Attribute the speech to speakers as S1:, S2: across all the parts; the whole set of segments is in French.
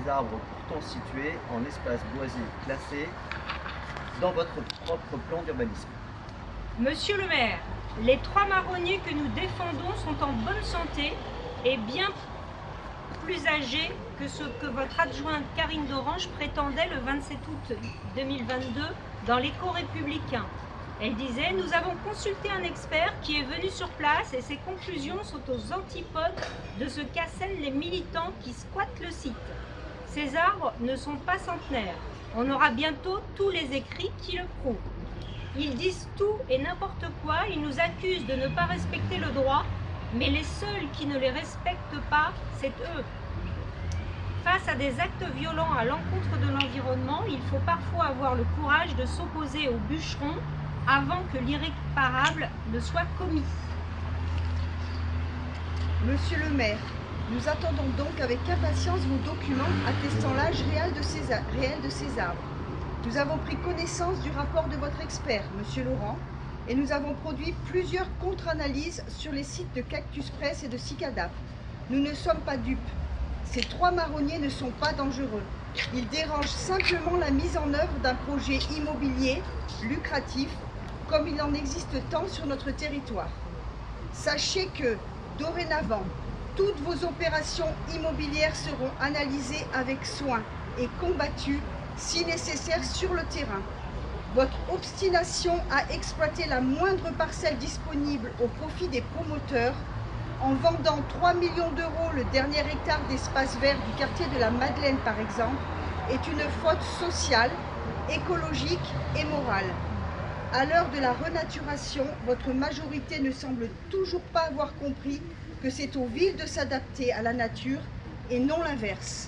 S1: ces arbres pourtant situés en espace boisé classé dans votre propre plan d'urbanisme?
S2: Monsieur le maire, les 3 marronniers que nous défendons sont en bonne santé et bien plus âgés que ce que votre adjointe Karine Dorange prétendait le 27 août 2022 dans l'Écho républicain. Elle disait « Nous avons consulté un expert qui est venu sur place et ses conclusions sont aux antipodes de ce qu'assènent les militants qui squattent le site. Ces arbres ne sont pas centenaires. On aura bientôt tous les écrits qui le prouvent. Ils disent tout et n'importe quoi, ils nous accusent de ne pas respecter le droit, mais les seuls qui ne les respectent pas, c'est eux. Face à des actes violents à l'encontre de l'environnement, il faut parfois avoir le courage de s'opposer aux bûcherons avant que l'irréparable ne soit commis. »
S3: Monsieur le maire, nous attendons donc avec impatience vos documents attestant l'âge réel de ces arbres. Nous avons pris connaissance du rapport de votre expert, Monsieur Laurent, et nous avons produit plusieurs contre-analyses sur les sites de Cactus Press et de Cicadap. Nous ne sommes pas dupes. Ces 3 marronniers ne sont pas dangereux. Ils dérangent simplement la mise en œuvre d'un projet immobilier lucratif, comme il en existe tant sur notre territoire. Sachez que, dorénavant, toutes vos opérations immobilières seront analysées avec soin et combattues, si nécessaire, sur le terrain. Votre obstination à exploiter la moindre parcelle disponible au profit des promoteurs, en vendant 3 millions d'euros le dernier hectare d'espace vert du quartier de la Madeleine par exemple, est une faute sociale, écologique et morale. À l'heure de la renaturation, votre majorité ne semble toujours pas avoir compris que c'est aux villes de s'adapter à la nature et non l'inverse.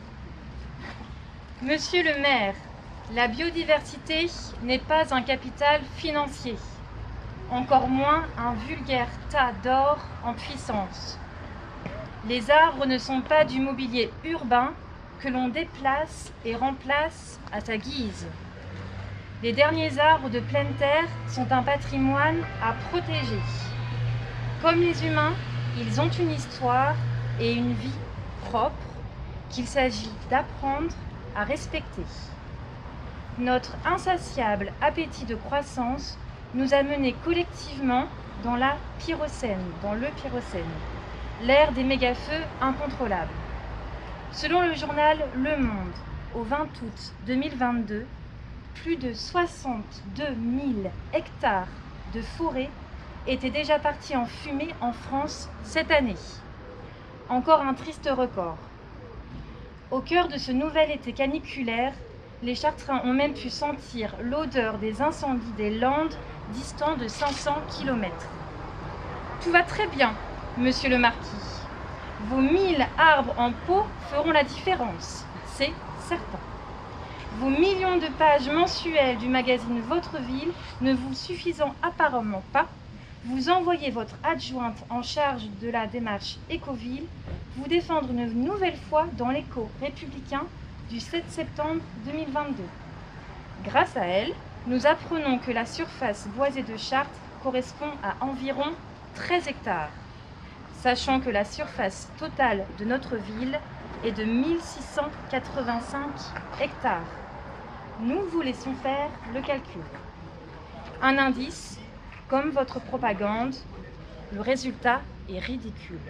S4: Monsieur le maire, la biodiversité n'est pas un capital financier, encore moins un vulgaire tas d'or en puissance. Les arbres ne sont pas du mobilier urbain que l'on déplace et remplace à sa guise. Les derniers arbres de pleine terre sont un patrimoine à protéger. Comme les humains, ils ont une histoire et une vie propre qu'il s'agit d'apprendre à respecter. Notre insatiable appétit de croissance nous a menés collectivement dans le Pyrocène, l'ère des mégafeux incontrôlables. Selon le journal Le Monde, au 20 août 2022, plus de 62 000 hectares de forêt étaient déjà partis en fumée en France cette année. Encore un triste record. Au cœur de ce nouvel été caniculaire, les Chartrains ont même pu sentir l'odeur des incendies des Landes distants de 500 km. Tout va très bien, monsieur le marquis. Vos 1000 arbres en pot feront la différence, c'est certain. Vos millions de pages mensuelles du magazine Votre Ville ne vous suffisant apparemment pas, vous envoyez votre adjointe en charge de la démarche Écoville vous défendre une nouvelle fois dans l'Écho républicain du 7 septembre 2022. Grâce à elle, nous apprenons que la surface boisée de Chartres correspond à environ 13 hectares, sachant que la surface totale de notre ville est de 1685 hectares. Nous vous laissons faire le calcul. Un indice, comme votre propagande, le résultat est ridicule.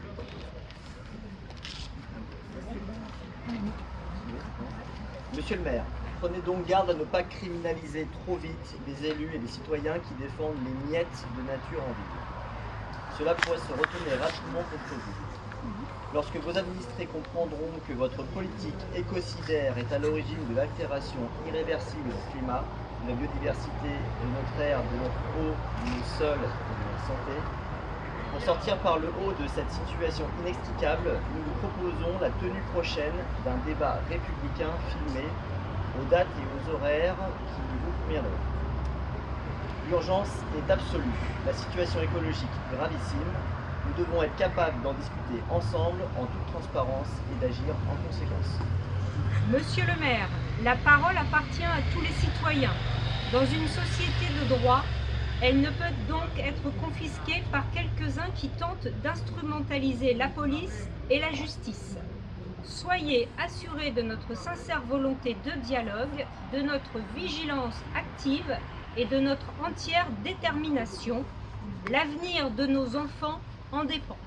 S1: Monsieur le maire, prenez donc garde à ne pas criminaliser trop vite les élus et les citoyens qui défendent les miettes de nature en ville. Cela pourrait se retourner rapidement contre vous. Lorsque vos administrés comprendront que votre politique écocidaire est à l'origine de l'altération irréversible du climat, de la biodiversité, de notre air, de notre eau, de nos sols et de notre santé, pour sortir par le haut de cette situation inextricable, nous vous proposons la tenue prochaine d'un débat républicain filmé aux dates et aux horaires qui vous conviendront. L'urgence est absolue, la situation écologique est gravissime. Nous devons être capables d'en discuter ensemble en toute transparence et d'agir en conséquence.
S2: Monsieur le maire, la parole appartient à tous les citoyens. Dans une société de droit, elle ne peut donc être confisquée par quelques-uns qui tentent d'instrumentaliser la police et la justice. Soyez assurés de notre sincère volonté de dialogue, de notre vigilance active et de notre entière détermination. L'avenir de nos enfants en dépend.